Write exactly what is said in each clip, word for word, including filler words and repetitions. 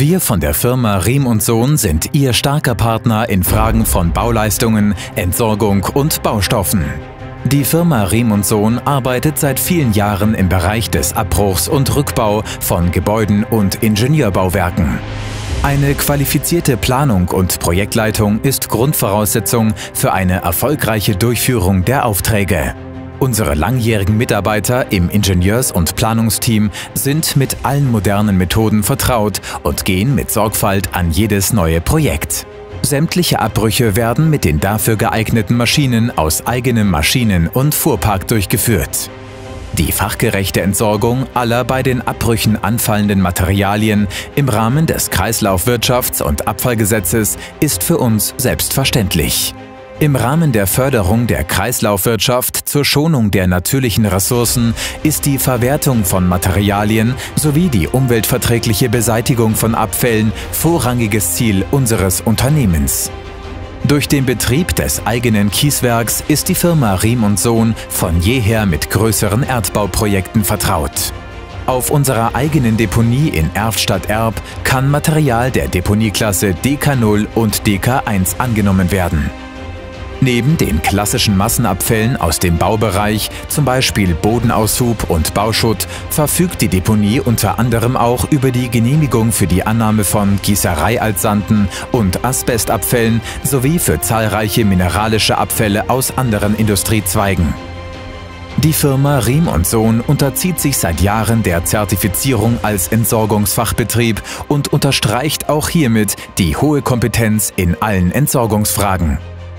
Wir von der Firma Riem und Sohn sind Ihr starker Partner in Fragen von Bauleistungen, Entsorgung und Baustoffen. Die Firma Riem und Sohn arbeitet seit vielen Jahren im Bereich des Abbruchs und Rückbau von Gebäuden und Ingenieurbauwerken. Eine qualifizierte Planung und Projektleitung ist Grundvoraussetzung für eine erfolgreiche Durchführung der Aufträge. Unsere langjährigen Mitarbeiter im Ingenieurs- und Planungsteam sind mit allen modernen Methoden vertraut und gehen mit Sorgfalt an jedes neue Projekt. Sämtliche Abbrüche werden mit den dafür geeigneten Maschinen aus eigenem Maschinen- und Fuhrpark durchgeführt. Die fachgerechte Entsorgung aller bei den Abbrüchen anfallenden Materialien im Rahmen des Kreislaufwirtschafts- und Abfallgesetzes ist für uns selbstverständlich. Im Rahmen der Förderung der Kreislaufwirtschaft zur Schonung der natürlichen Ressourcen ist die Verwertung von Materialien sowie die umweltverträgliche Beseitigung von Abfällen vorrangiges Ziel unseres Unternehmens. Durch den Betrieb des eigenen Kieswerks ist die Firma Riem und Sohn von jeher mit größeren Erdbauprojekten vertraut. Auf unserer eigenen Deponie in Erftstadt-Erb kann Material der Deponieklasse D K null und D K eins angenommen werden. Neben den klassischen Massenabfällen aus dem Baubereich, zum Beispiel Bodenaushub und Bauschutt, verfügt die Deponie unter anderem auch über die Genehmigung für die Annahme von Gießereialtsanden und Asbestabfällen sowie für zahlreiche mineralische Abfälle aus anderen Industriezweigen. Die Firma Riem und Sohn unterzieht sich seit Jahren der Zertifizierung als Entsorgungsfachbetrieb und unterstreicht auch hiermit die hohe Kompetenz in allen Entsorgungsfragen.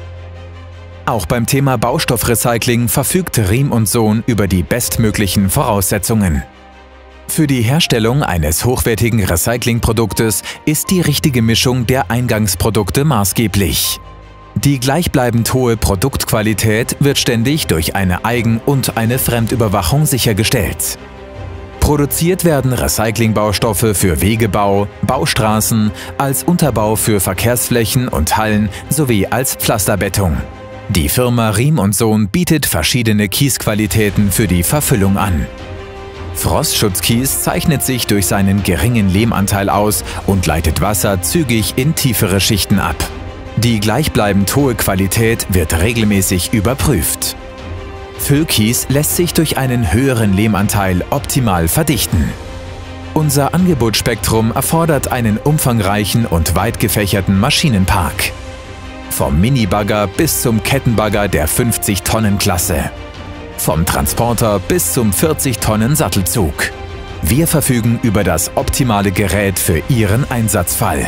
Auch beim Thema Baustoffrecycling verfügt Riem und Sohn über die bestmöglichen Voraussetzungen. Für die Herstellung eines hochwertigen Recyclingproduktes ist die richtige Mischung der Eingangsprodukte maßgeblich. Die gleichbleibend hohe Produktqualität wird ständig durch eine Eigen- und eine Fremdüberwachung sichergestellt. Produziert werden Recyclingbaustoffe für Wegebau, Baustraßen, als Unterbau für Verkehrsflächen und Hallen sowie als Pflasterbettung. Die Firma Riem und Sohn bietet verschiedene Kiesqualitäten für die Verfüllung an. Frostschutzkies zeichnet sich durch seinen geringen Lehmanteil aus und leitet Wasser zügig in tiefere Schichten ab. Die gleichbleibend hohe Qualität wird regelmäßig überprüft. Füllkies lässt sich durch einen höheren Lehmanteil optimal verdichten. Unser Angebotsspektrum erfordert einen umfangreichen und weit gefächerten Maschinenpark. Vom Minibagger bis zum Kettenbagger der fünfzig-Tonnen-Klasse. Vom Transporter bis zum vierzig-Tonnen-Sattelzug. Wir verfügen über das optimale Gerät für Ihren Einsatzfall.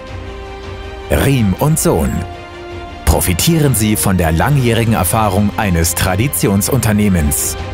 Riem und Sohn. Profitieren Sie von der langjährigen Erfahrung eines Traditionsunternehmens.